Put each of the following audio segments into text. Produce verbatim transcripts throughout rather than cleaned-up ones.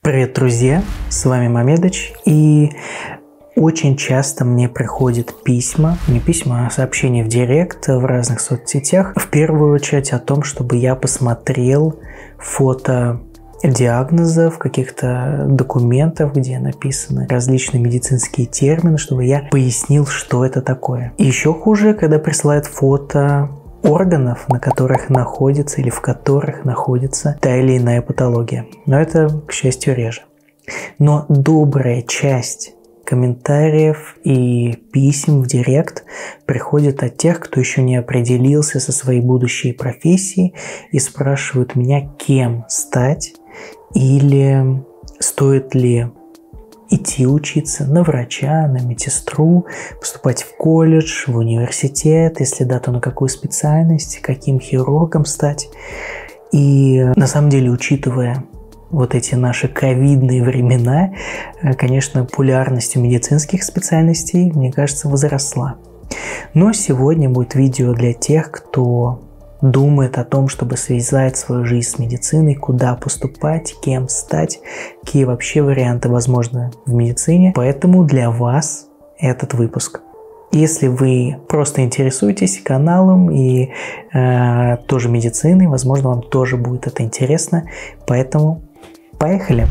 Привет, друзья! С вами Мамедыч, и очень часто мне приходят письма, не письма, а сообщения в директ в разных соцсетях, в первую очередь о том, чтобы я посмотрел фото диагнозов, каких-то документов, где написаны различные медицинские термины, чтобы я пояснил, что это такое. И еще хуже, когда присылают фото органов, на которых находится или в которых находится та или иная патология. Но это, к счастью, реже. Но добрая часть комментариев и писем в директ приходит от тех, кто еще не определился со своей будущей профессией и спрашивают меня, кем стать или стоит ли идти учиться на врача, на медсестру, поступать в колледж, в университет, если да, то на какую специальность, каким хирургом стать. И на самом деле, учитывая вот эти наши ковидные времена, конечно, популярность медицинских специальностей, мне кажется, возросла. Но сегодня будет видео для тех, кто думает о том, чтобы связать свою жизнь с медициной, куда поступать, кем стать, какие вообще варианты возможны в медицине. Поэтому для вас этот выпуск. Если вы просто интересуетесь каналом и э, тоже медициной, возможно, вам тоже будет это интересно. Поэтому поехали!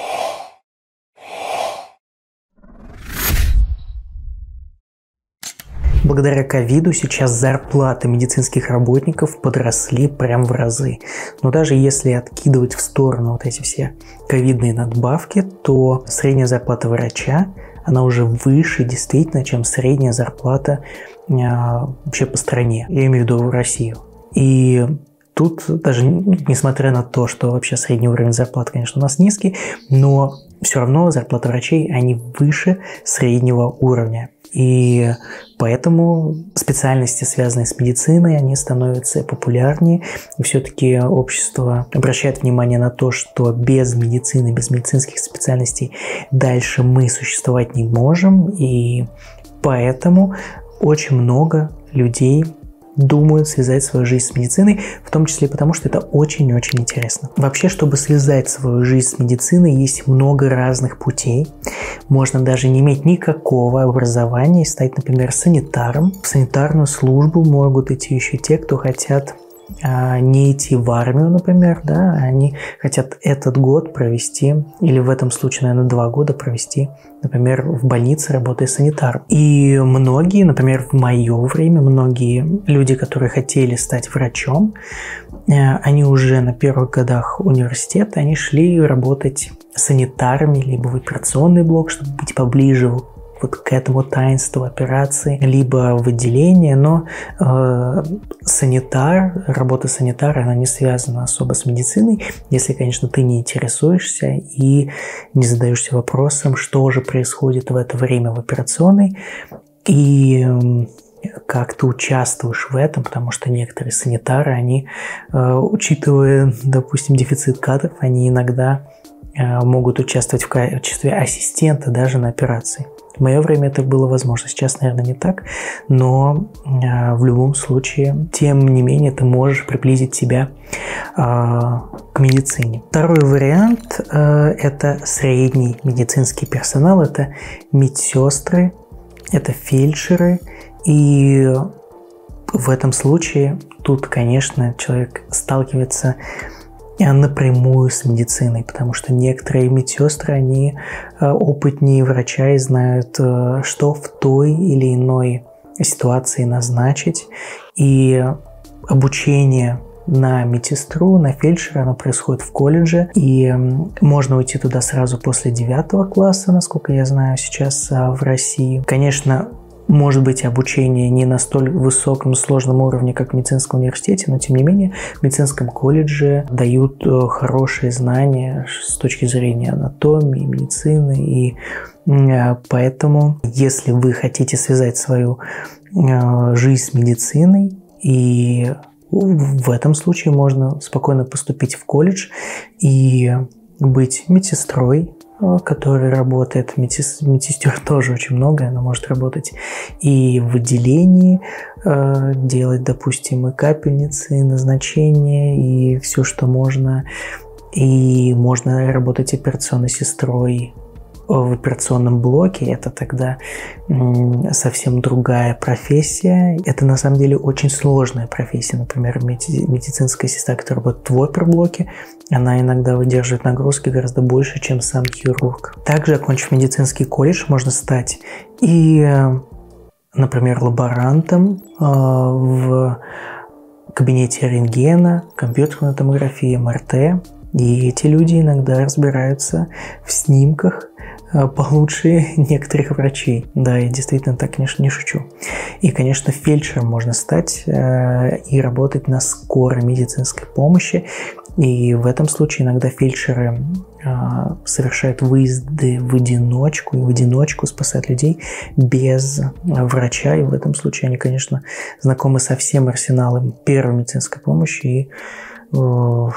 Благодаря ковиду сейчас зарплаты медицинских работников подросли прям в разы. Но даже если откидывать в сторону вот эти все ковидные надбавки, то средняя зарплата врача, она уже выше действительно, чем средняя зарплата э, вообще по стране. Я имею в виду в Россию. И тут даже, несмотря на то, что вообще средний уровень зарплаты, конечно, у нас низкий, но все равно зарплаты врачей, они выше среднего уровня. И поэтому специальности, связанные с медициной, они становятся популярнее. И все-таки общество обращает внимание на то, что без медицины, без медицинских специальностей дальше мы существовать не можем. И поэтому очень много людей думают связать свою жизнь с медициной, в том числе потому, что это очень-очень интересно. Вообще, чтобы связать свою жизнь с медициной, есть много разных путей. Можно даже не иметь никакого образования и стать, например, санитаром. В санитарную службу могут идти еще те, кто хотят а, не идти в армию, например, да, они хотят этот год провести, или в этом случае, наверное, два года провести, например, в больнице, работая санитаром. И многие, например, в мое время, многие люди, которые хотели стать врачом, они уже на первых годах университета, они шли работать санитарами, либо в операционный блок, чтобы быть поближе вот к этому таинству операции, либо в отделение, но э, санитар, работа санитара, она не связана особо с медициной, если, конечно, ты не интересуешься и не задаешься вопросом, что же происходит в это время в операционной, и э, как ты участвуешь в этом, потому что некоторые санитары, они, э, учитывая, допустим, дефицит кадров, они иногда э, могут участвовать в качестве ассистента даже на операции. В мое время это было возможно, сейчас, наверное, не так, но э, в любом случае, тем не менее, ты можешь приблизить себя э, к медицине. Второй вариант э, – это средний медицинский персонал, это медсестры, это фельдшеры, и в этом случае тут, конечно, человек сталкивается напрямую с медициной, потому что некоторые медсестры, они опытнее врача и знают, что в той или иной ситуации назначить. И обучение на медсестру, на фельдшера, оно происходит в колледже, и можно уйти туда сразу после девятого класса, насколько я знаю сейчас в России. Конечно, может быть, обучение не на столь высоком, сложном уровне, как в медицинском университете, но, тем не менее, в медицинском колледже дают хорошие знания с точки зрения анатомии, медицины, и поэтому, если вы хотите связать свою жизнь с медициной, и в этом случае можно спокойно поступить в колледж и быть медсестрой, который работает, медсестер тоже очень много, она может работать и в отделении, делать, допустим, и капельницы, и назначения, и все, что можно, и можно работать операционной сестрой в операционном блоке. Это тогда совсем другая профессия. Это на самом деле очень сложная профессия. Например, медицинская сестра, которая работает в оперблоке, она иногда выдерживает нагрузки гораздо больше, чем сам хирург. Также, окончив медицинский колледж, можно стать и, например, лаборантом в кабинете рентгена, компьютерной томографии, эм эр тэ. И эти люди иногда разбираются в снимках получше некоторых врачей. Да, я действительно так, конечно, не шучу. И, конечно, фельдшером можно стать э, и работать на скорой медицинской помощи. И в этом случае иногда фельдшеры э, совершают выезды в одиночку, и в одиночку спасают людей без врача. И в этом случае они, конечно, знакомы со всем арсеналом первой медицинской помощи и э,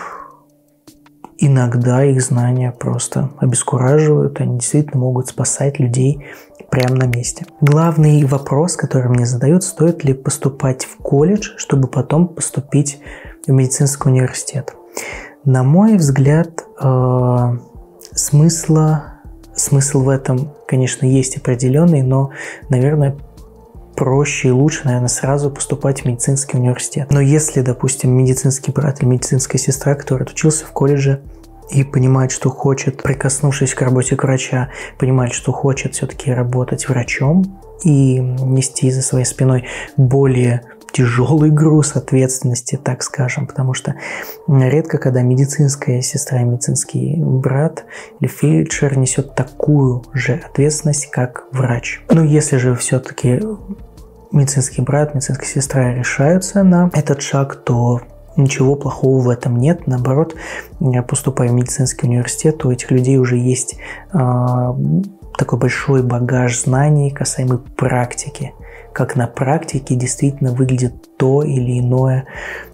иногда их знания просто обескураживают, они действительно могут спасать людей прямо на месте. Главный вопрос, который мне задают, стоит ли поступать в колледж, чтобы потом поступить в медицинский университет. На мой взгляд, э, смысла, смысл в этом, конечно, есть определенный, но, наверное, проще и лучше, наверное, сразу поступать в медицинский университет. Но если, допустим, медицинский брат или медицинская сестра, который отучился в колледже и понимает, что хочет, прикоснувшись к работе к врача, понимает, что хочет все-таки работать врачом и нести за своей спиной более тяжелый груз ответственности, так скажем, потому что редко, когда медицинская сестра и медицинский брат или фельдшер несет такую же ответственность, как врач. Но если же все-таки медицинский брат, медицинская сестра решаются на этот шаг, то ничего плохого в этом нет. Наоборот, поступая в медицинский университет, у этих людей уже есть э, такой большой багаж знаний касаемо практики. Как на практике действительно выглядит то или иное,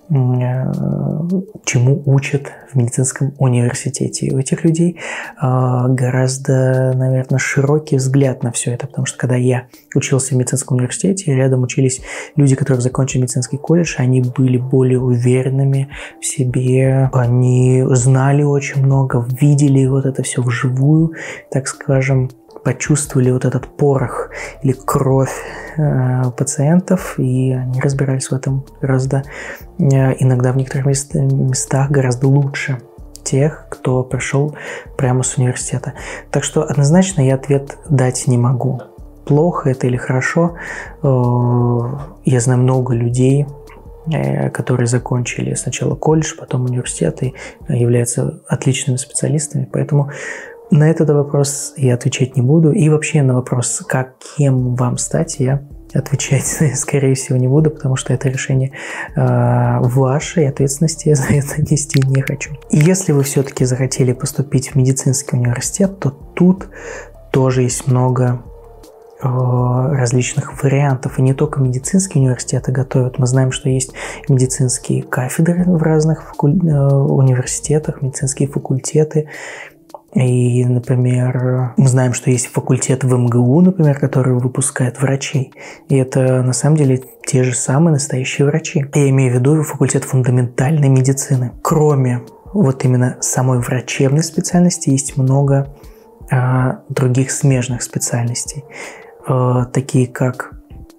чему учат в медицинском университете. И у этих людей гораздо, наверное, широкий взгляд на все это, потому что когда я учился в медицинском университете, рядом учились люди, которые закончили медицинский колледж, они были более уверенными в себе, они знали очень много, видели вот это все вживую, так скажем, почувствовали вот этот порох или кровь э, пациентов, и они разбирались в этом гораздо, э, иногда в некоторых мест, местах гораздо лучше тех, кто пришел прямо с университета. Так что однозначно я ответ дать не могу. Плохо это или хорошо. Э, я знаю много людей, э, которые закончили сначала колледж, потом университет и являются отличными специалистами, поэтому на этот вопрос я отвечать не буду. И вообще на вопрос, как, кем вам стать, я отвечать, скорее всего, не буду, потому что это решение э, вашей ответственности, я за это нести не хочу. И если вы все-таки захотели поступить в медицинский университет, то тут тоже есть много э, различных вариантов. И не только медицинские университеты готовят. Мы знаем, что есть медицинские кафедры в разных факуль... э, университетах, медицинские факультеты. И, например, мы знаем, что есть факультет в эм гэ у, например, который выпускает врачей. И это, на самом деле, те же самые настоящие врачи. Я имею в виду факультет фундаментальной медицины. Кроме вот именно самой врачебной специальности, есть много а, других смежных специальностей, а, такие как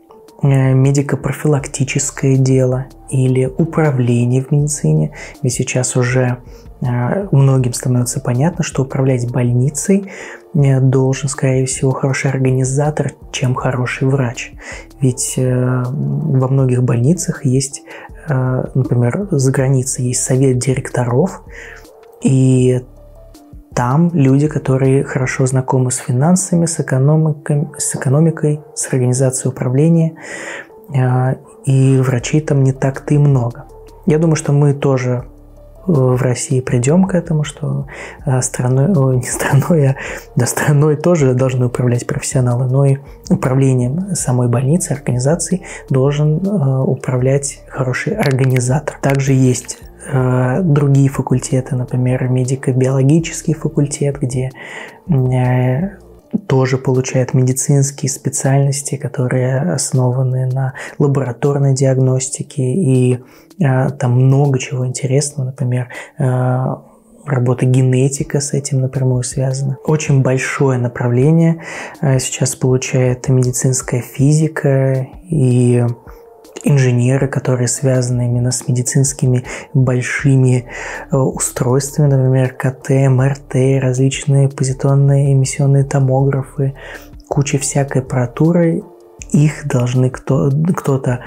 медико-профилактическое дело или управление в медицине. Ведь сейчас уже многим становится понятно, что управлять больницей должен, скорее всего, хороший организатор, чем хороший врач. Ведь во многих больницах есть, например, за границей есть совет директоров, и там люди, которые хорошо знакомы с финансами, с экономикой, с, экономикой, с организацией управления, и врачей там не так-то и много. Я думаю, что мы тоже в России придем к этому, что страной, не страной, а да, страной тоже должны управлять профессионалы, но и управлением самой больницы, организацией должен управлять хороший организатор. Также есть другие факультеты, например, медико-биологический факультет, где тоже получают медицинские специальности, которые основаны на лабораторной диагностике, и э, там много чего интересного. Например, э, работа генетика с этим напрямую связана. Очень большое направление сейчас получает медицинская физика и инженеры, которые связаны именно с медицинскими большими устройствами, например, КТ, МРТ, различные позитронные эмиссионные томографы, куча всякой аппаратуры. Их должны кто, кто-то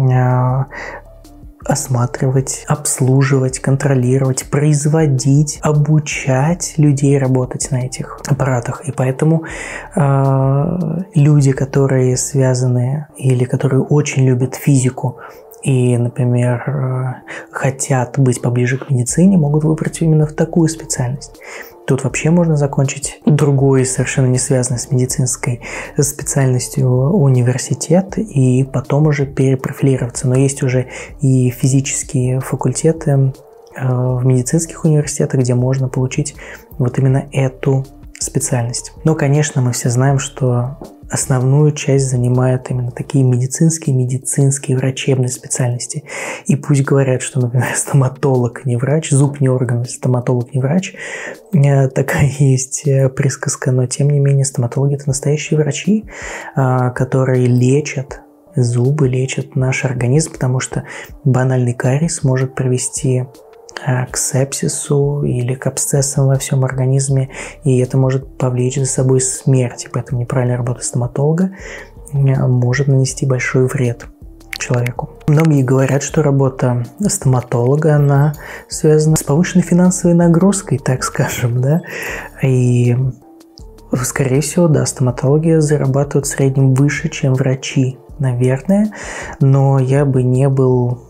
осматривать, обслуживать, контролировать, производить, обучать людей работать на этих аппаратах. И поэтому э, люди, которые связаны или которые очень любят физику и, например, э, хотят быть поближе к медицине, могут выбрать именно в такую специальность. Тут вообще можно закончить другой, совершенно не связанный с медицинской специальностью университет и потом уже перепрофилироваться. Но есть уже и физические факультеты в медицинских университетах, где можно получить вот именно эту специальность. Но, конечно, мы все знаем, что основную часть занимают именно такие медицинские, медицинские, врачебные специальности. И пусть говорят, что, например, стоматолог не врач, зуб не орган, стоматолог не врач, такая есть присказка, но тем не менее стоматологи – это настоящие врачи, которые лечат зубы, лечат наш организм, потому что банальный кариес может привести к сепсису или к абсцессам во всем организме, и это может повлечь за собой смерть. Поэтому неправильная работа стоматолога может нанести большой вред человеку. Многие говорят, что работа стоматолога, она связана с повышенной финансовой нагрузкой, так скажем, да, и скорее всего, да, стоматологи зарабатывают в среднем выше, чем врачи, наверное, но я бы не был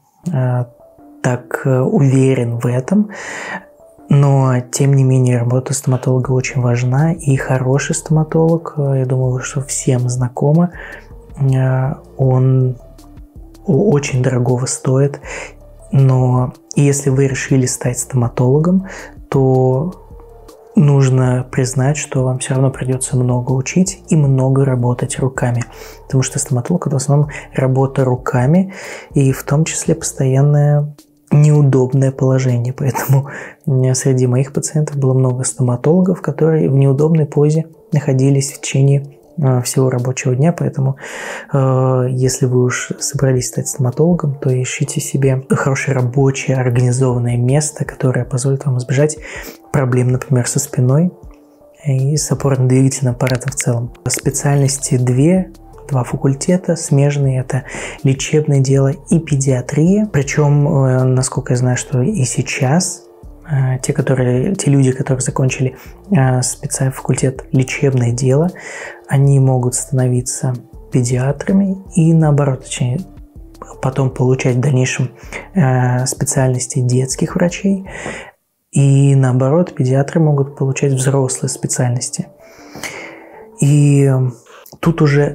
так уверен в этом, но тем не менее работа стоматолога очень важна, и хороший стоматолог, я думаю, что всем знакомо, он очень дорогого стоит, но если вы решили стать стоматологом, то нужно признать, что вам все равно придется много учить и много работать руками, потому что стоматолог – это в основном работа руками, и в том числе постоянная неудобное положение, поэтому среди моих пациентов было много стоматологов, которые в неудобной позе находились в течение всего рабочего дня, поэтому э, если вы уж собрались стать стоматологом, то ищите себе хорошее рабочее организованное место, которое позволит вам избежать проблем, например, со спиной и с опорно-двигательным аппаратом в целом. Специальности две. Два факультета смежные – это лечебное дело и педиатрия. Причем, насколько я знаю, что и сейчас те, которые, те люди, которые закончили специальный факультет лечебное дело, они могут становиться педиатрами и наоборот, точнее, потом получать в дальнейшем специальности детских врачей. И наоборот, педиатры могут получать взрослые специальности. И тут уже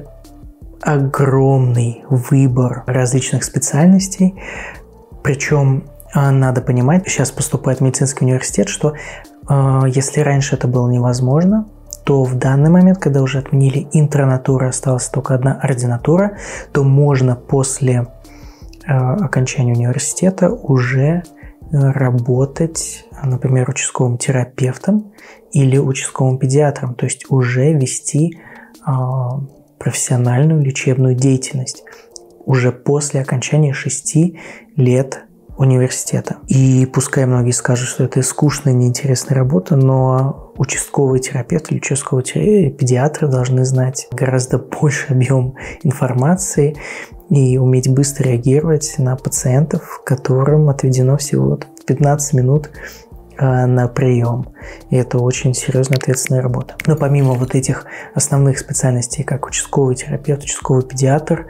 огромный выбор различных специальностей, причем надо понимать, сейчас поступает в медицинский университет, что э, если раньше это было невозможно, то в данный момент, когда уже отменили интернатуру, осталась только одна ординатура, то можно после э, окончания университета уже работать, например, участковым терапевтом или участковым педиатром, то есть уже вести э, профессиональную лечебную деятельность уже после окончания шести лет университета. И пускай многие скажут, что это скучная, неинтересная работа, но участковый терапевт или участковый педиатр должны знать гораздо больше объем информации и уметь быстро реагировать на пациентов, которым отведено всего пятнадцать минут на прием. И это очень серьезная ответственная работа. Но помимо вот этих основных специальностей, как участковый терапевт, участковый педиатр,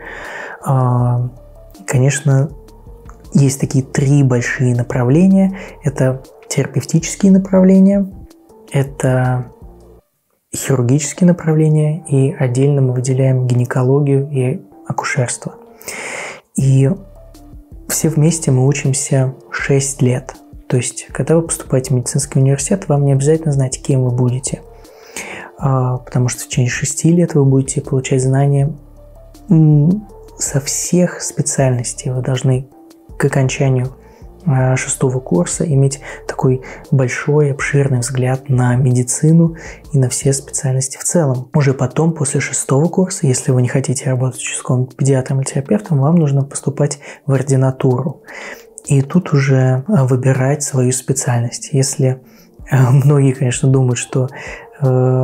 конечно, есть такие три большие направления. Это терапевтические направления, это хирургические направления, и отдельно мы выделяем гинекологию и акушерство. И все вместе мы учимся шесть лет. То есть, когда вы поступаете в медицинский университет, вам не обязательно знать, кем вы будете, потому что в течение шести лет вы будете получать знания со всех специальностей. Вы должны к окончанию шестого курса иметь такой большой, обширный взгляд на медицину и на все специальности в целом. Уже потом, после шестого курса, если вы не хотите работать участковым педиатром или терапевтом, вам нужно поступать в ординатуру. И тут уже выбирать свою специальность. Если многие, конечно, думают, что э,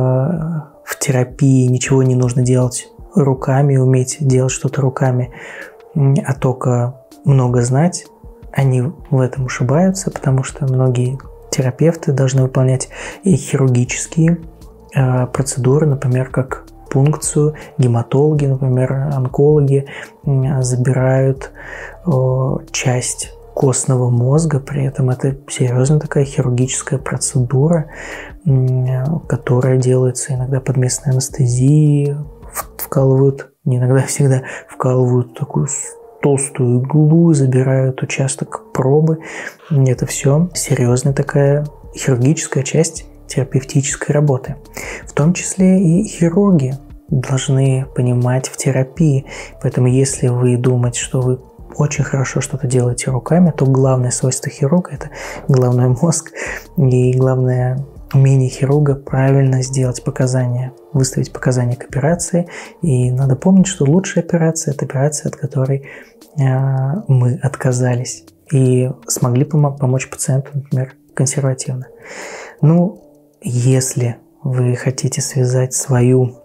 в терапии ничего не нужно делать руками, уметь делать что-то руками, а только много знать, они в этом ошибаются, потому что многие терапевты должны выполнять и хирургические э, процедуры, например, как пункцию. Гематологи, например, онкологи э, забирают э, часть костного мозга, при этом это серьезная такая хирургическая процедура, э, которая делается иногда под местной анестезией, вкалывают, не иногда, всегда вкалывают такую толстую иглу, забирают участок пробы. Это все серьезная такая хирургическая часть терапевтической работы. В том числе и хирурги должны понимать в терапии. Поэтому если вы думаете, что вы очень хорошо что-то делаете руками, то главное свойство хирурга – это головной мозг. И главное умение хирурга правильно сделать показания, выставить показания к операции. И надо помнить, что лучшая операция – это операция, от которой э, мы отказались и смогли пом- помочь пациенту, например, консервативно. Ну, если вы хотите связать свою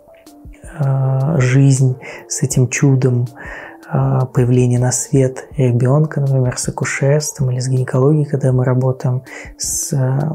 э, жизнь с этим чудом э, появления на свет ребенка, например, с акушерством или с гинекологией, когда мы работаем с э,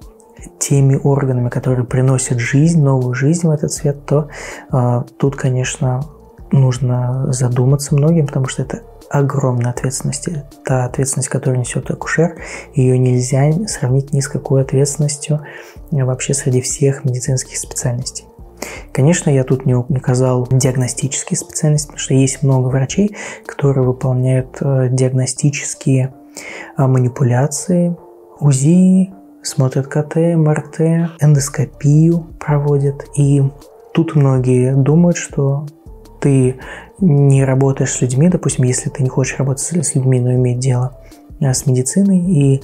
теми органами, которые приносят жизнь, новую жизнь в этот свет, то э, тут, конечно, нужно задуматься многим, потому что это огромная ответственность. Та ответственность, которую несет акушер, ее нельзя сравнить ни с какой ответственностью вообще среди всех медицинских специальностей. Конечно, я тут не указал диагностические специальности, потому что есть много врачей, которые выполняют диагностические манипуляции, УЗИ, смотрят КТ, МРТ, эндоскопию проводят. И тут многие думают, что ты не работаешь с людьми, допустим, если ты не хочешь работать с людьми, но иметь дело с медициной. И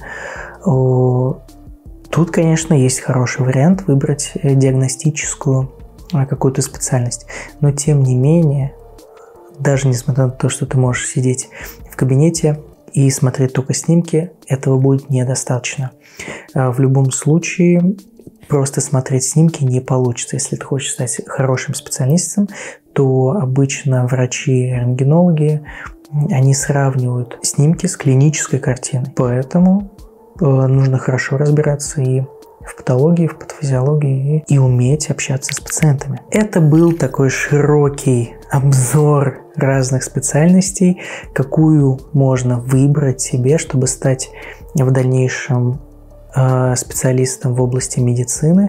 о, тут, конечно, есть хороший вариант выбрать диагностическую какую-то специальность. Но, тем не менее, даже несмотря на то, что ты можешь сидеть в кабинете и смотреть только снимки, этого будет недостаточно. В любом случае, просто смотреть снимки не получится. Если ты хочешь стать хорошим специалистом, то обычно врачи-рентгенологи, они сравнивают снимки с клинической картиной. Поэтому нужно хорошо разбираться и в патологии, в патофизиологии, и уметь общаться с пациентами. Это был такой широкий обзор разных специальностей, какую можно выбрать себе, чтобы стать в дальнейшем э, специалистом в области медицины.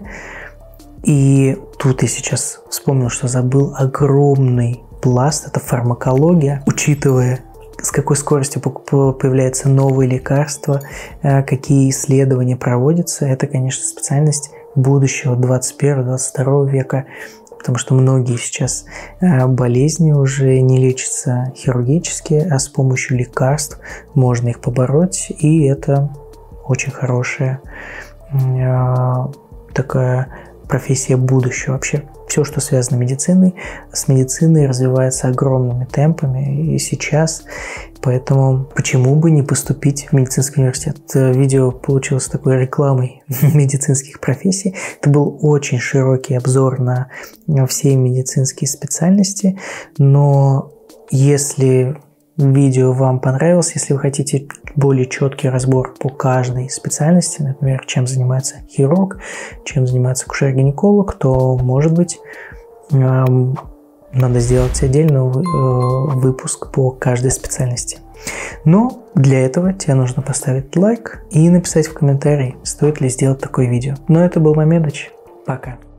И тут я сейчас вспомнил, что забыл огромный пласт, это фармакология, учитывая, с какой скоростью появляются новые лекарства, какие исследования проводятся. Это, конечно, специальность будущего двадцать первого — двадцать второго века, потому что многие сейчас болезни уже не лечатся хирургически, а с помощью лекарств можно их побороть, и это очень хорошая такая профессия будущего. Вообще все, что связано с медициной, с медициной развивается огромными темпами и сейчас, поэтому почему бы не поступить в медицинский университет? Это видео получилось такой рекламой медицинских профессий. Это был очень широкий обзор на все медицинские специальности, но если видео вам понравилось, если вы хотите более четкий разбор по каждой специальности, например, чем занимается хирург, чем занимается акушер-гинеколог, то, может быть, эм, надо сделать отдельный э, выпуск по каждой специальности. Но для этого тебе нужно поставить лайк и написать в комментарии, стоит ли сделать такое видео. Но это был Мамедыч. Пока.